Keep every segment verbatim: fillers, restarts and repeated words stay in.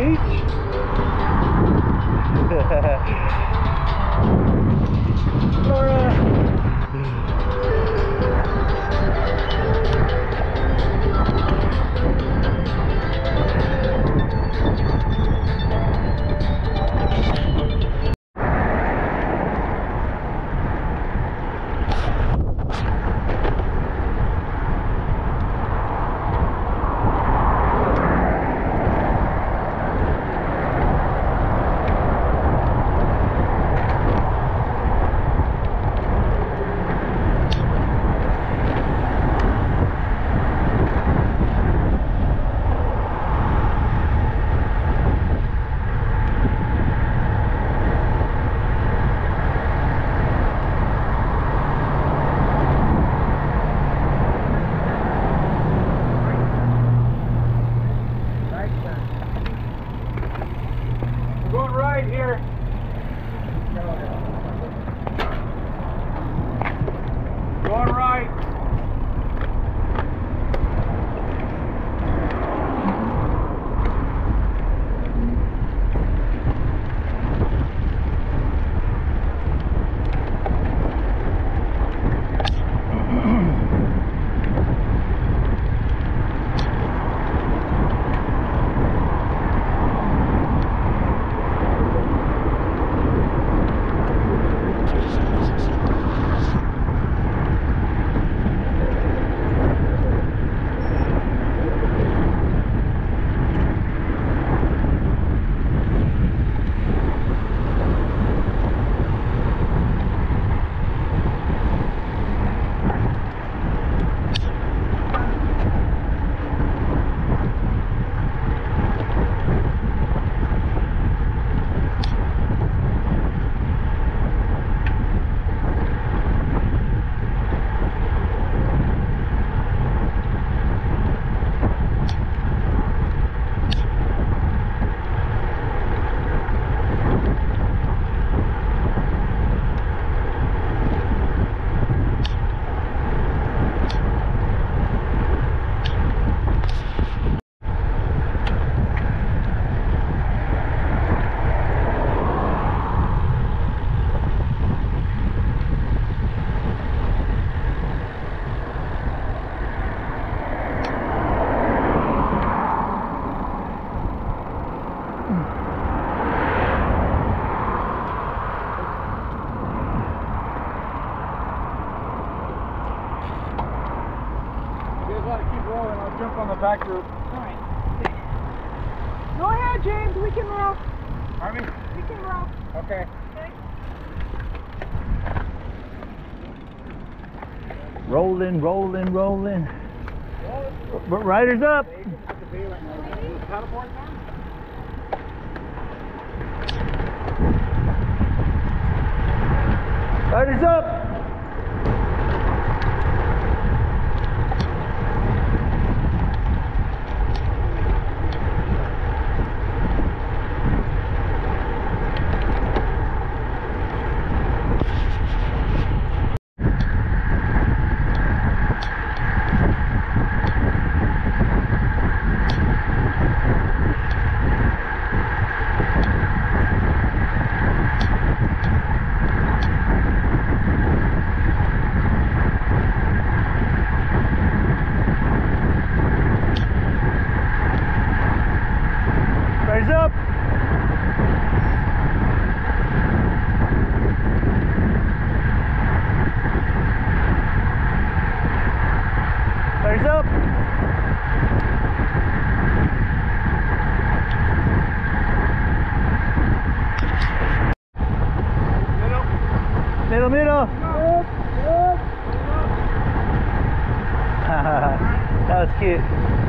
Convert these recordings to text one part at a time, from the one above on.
beach. Laura. Jump on the back group. Alright. Go ahead, James. We can roll. Army? We can roll. Okay. Okay. Rolling, rolling, rolling. But riders up. Riders up. Rise up! Rise up! Middle, middle! That was cute.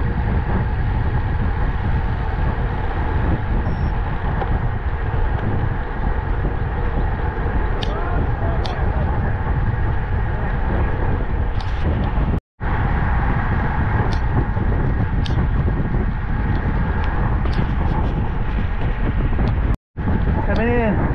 Coming in.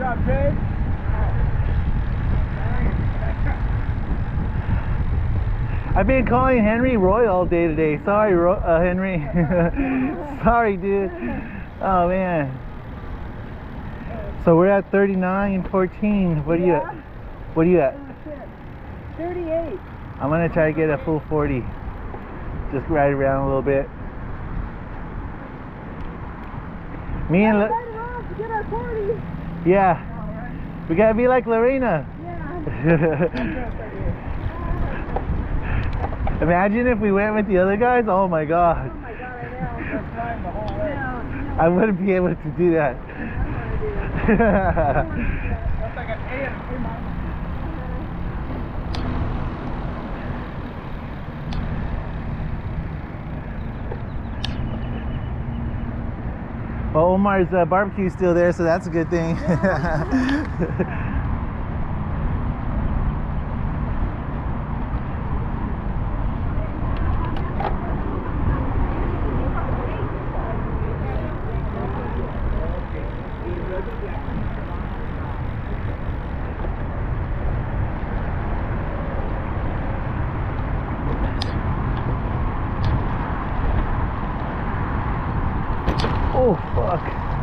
job, Jay. I've been calling Henry Roy all day today. Sorry, Ro uh, Henry. Sorry, dude. Oh, man. So we're at thirty-nine fourteen. What are you at? What are you at? thirty-eight. I'm going to try to get a full forty. Just ride around a little bit. Me and... Ride around to get our forty. Yeah. We got to be like Lorena. Yeah. Imagine if we went with the other guys. Oh my god. Oh my god, I know. That's flying the whole way. No, no. I wouldn't be able to do that. I want to do that. That's like an A and a B mile. Well, Omar's uh, barbecue is still there, so that's a good thing. Oh, fuck.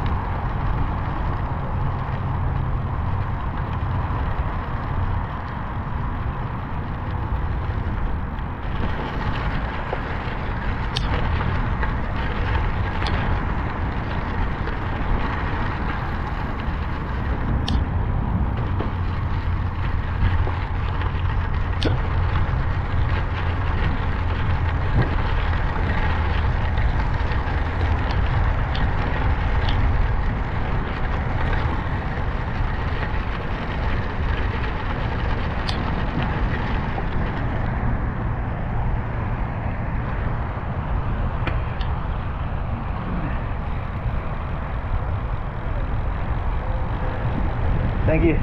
Thank you.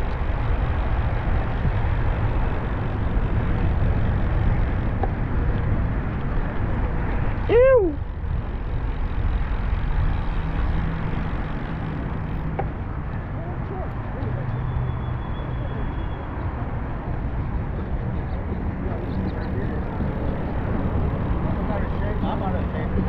Ew. I'm out of shape.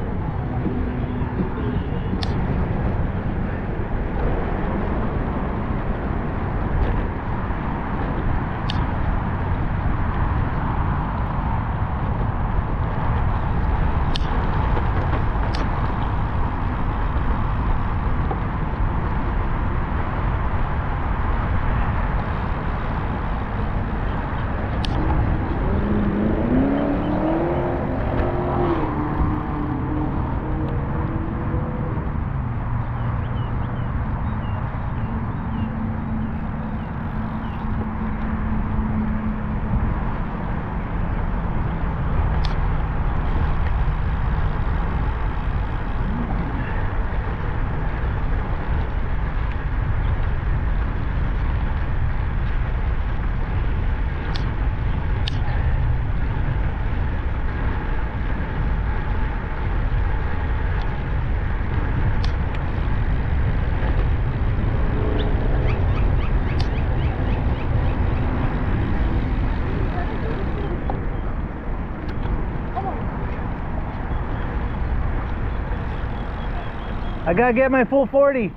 I gotta get my full forty.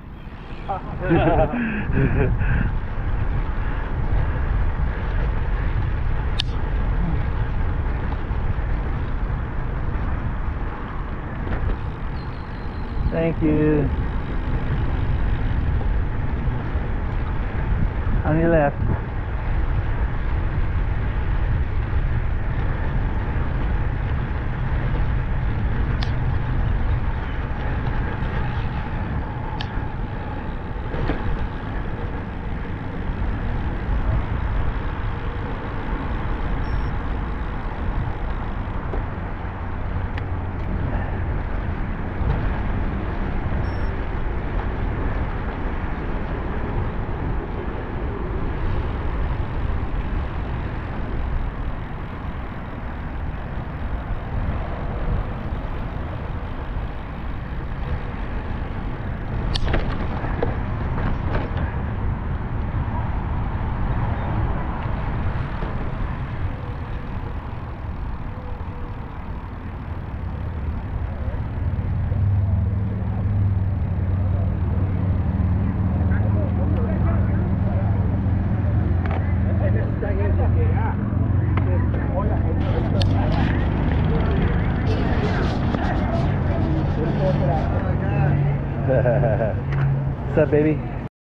Thank you. On your left. What's up, baby?